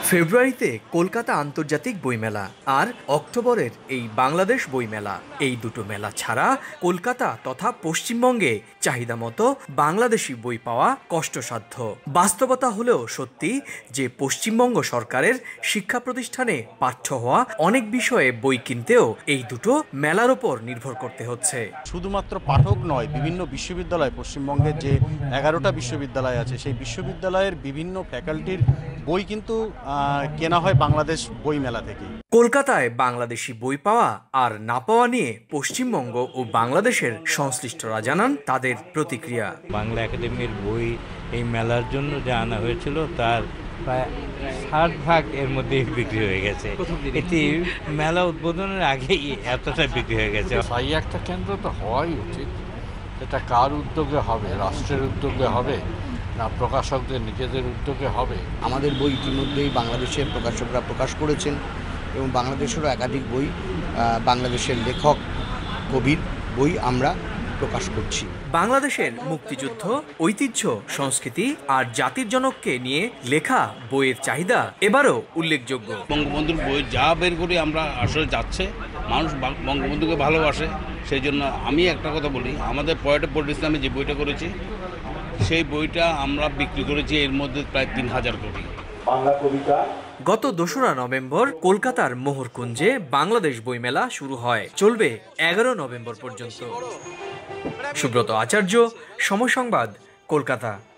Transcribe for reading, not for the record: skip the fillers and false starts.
ফেব্রুয়ারিতে কলকাতা আন্তর্জাতিক বইমেলা আর অক্টোবরের এই বাংলাদেশ বইমেলা, এই দুটো মেলা ছাড়া কলকাতা তথা পশ্চিমবঙ্গে চাহিদা মতো বাংলাদেশি বই পাওয়া কষ্টসাধ্য। বাস্তবতা হলেও সত্যি যে পশ্চিমবঙ্গ সরকারের শিক্ষা প্রতিষ্ঠানে পাঠ্য হওয়া অনেক বিষয়ে বই কিনতেও এই দুটো মেলার ওপর নির্ভর করতে হচ্ছে। শুধুমাত্র পাঠক নয়, বিভিন্ন বিশ্ববিদ্যালয়, পশ্চিমবঙ্গের যে 11টা বিশ্ববিদ্যালয় আছে সেই বিশ্ববিদ্যালয়ের বিভিন্ন ফ্যাকাল্টির বই কিন্তু কেনা হয় বাংলাদেশ বই মেলা থেকে। কলকাতায় বাংলাদেশি বই পাওয়া আর না পাওয়া নিয়ে পশ্চিমবঙ্গ ও বাংলাদেশের সংশ্লিষ্টরা জানান তাদের প্রতিক্রিয়া। বাংলা একাডেমির বই এই মেলার জন্য যা আনা হয়েছিল তার প্রায় 60% এর মধ্যে বিক্রি হয়ে গেছে। এটি মেলা উদ্বোধনের আগেই এতটা বিক্রি হয়ে গেছে। স্থায়ী একটা কেন্দ্র তো হওয়াই উচিত। এটা কার উদ্যোগে হবে? রাষ্ট্রের উদ্যোগে হবে না প্রকাশকদের নিজেদের উদ্যোগে হবে? আমাদের বই ইতিমধ্যেই বাংলাদেশের প্রকাশকরা প্রকাশ করেছেন এবং বাংলাদেশেরও একাধিক বই, বাংলাদেশের লেখক কবির বই আমরা প্রকাশ করছি। বাংলাদেশের মুক্তিযুদ্ধ, ঐতিহ্য, সংস্কৃতি আর জাতির জনককে নিয়ে লেখা বইয়ের চাহিদা এবারও উল্লেখযোগ্য। বঙ্গবন্ধুর বই যা বের করি আমরা আসলে যাচ্ছে, মানুষ বঙ্গবন্ধুকে ভালোবাসে। সেই জন্য আমি একটা কথা বলি, আমাদের পয়েটে পলিটিক্স নামে যে বইটা করেছি সেই বইটা আমরা বিক্রি করেছি এর মধ্যে প্রায় 3000 কোটি। গত 2রা নভেম্বর কলকাতার মোহরকুঞ্জে বাংলাদেশ বইমেলা শুরু হয়, চলবে 11 নভেম্বর পর্যন্ত। সুব্রত আচার্য, সময় সংবাদ, কলকাতা।